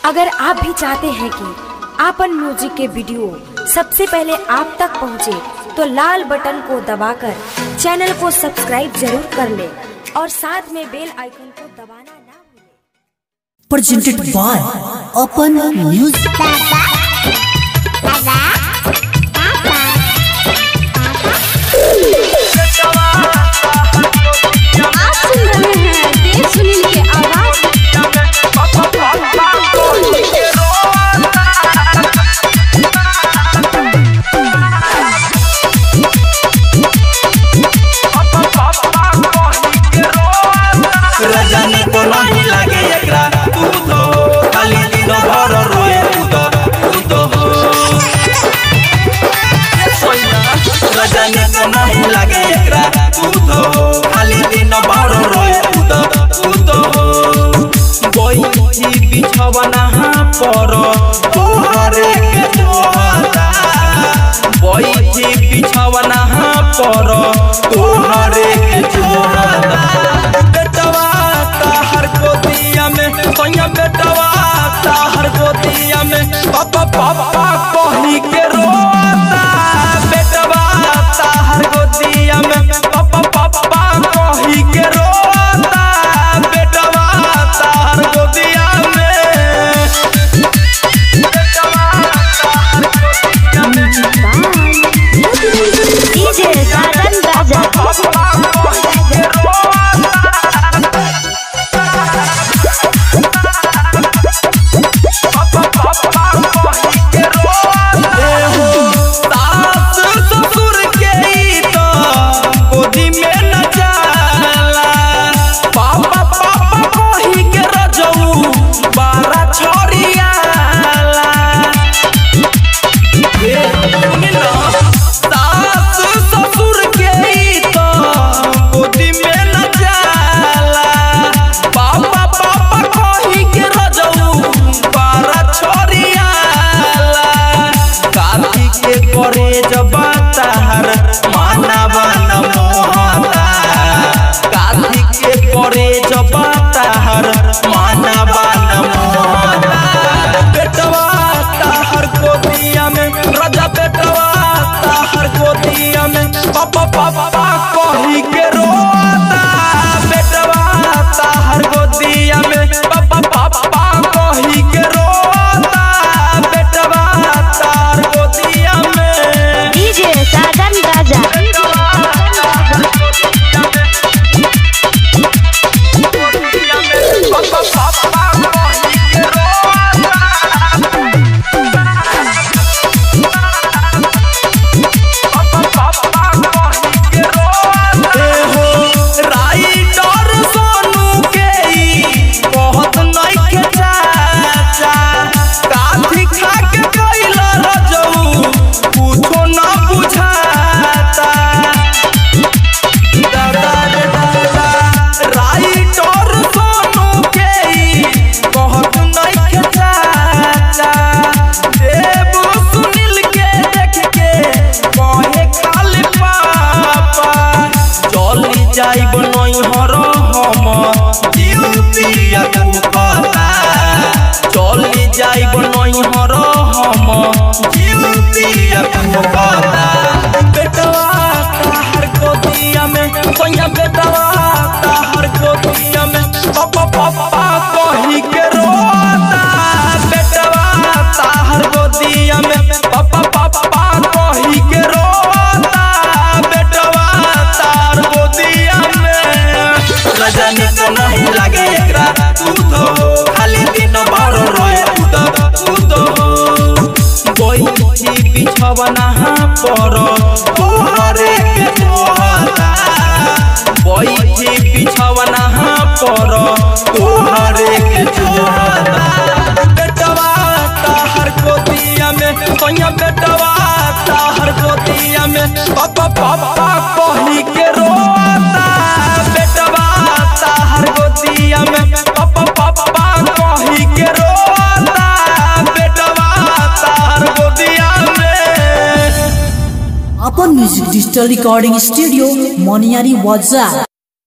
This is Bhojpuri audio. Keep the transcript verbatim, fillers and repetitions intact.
अगर आप भी चाहते हैं कि आपन म्यूजिक के वीडियो सबसे पहले आप तक पहुंचे, तो लाल बटन को दबाकर चैनल को सब्सक्राइब जरूर कर ले और साथ में बेल आइकन को दबाना ना भूलें। Presented by Open Music. आप सुन रहे हैं देव सुनील के आवाज। रजनी को नहीं लागे एकरा तू तो खाली दिन भर रोए तू तो हो। रजनी को नहीं लागे एकरा तू तो खाली दिन भर रोए तू तो हो। कोई बिछवना पर तोहरे के जोहता, कोई बिछवना पर तोहरे के जोहता। सोया बेटवा ताहर गोदिया में पापा पापा कही के रोता। बेटवा ताहर गोदिया में पापा पापा कही के रोता। बेटवा ताहर गोदिया में बेटवा ताहर गोदिया में डीजे साधन राजा। बिछवना पर तोहरे के जोहता, कोई बिछवना पर तोहरे के जोहता। बेटवा ताहर गोदिया में सोया बेटवा ताहर गोदिया में पापा पापा कही के रोता। बेटवा ताहर गोदिया में पापा पापा कही के रोता। बेटवा ताहर गोदिया अपन म्यूजिक डिजिटल रिकॉर्डिंग स्टूडियो मोनियारी वाजा।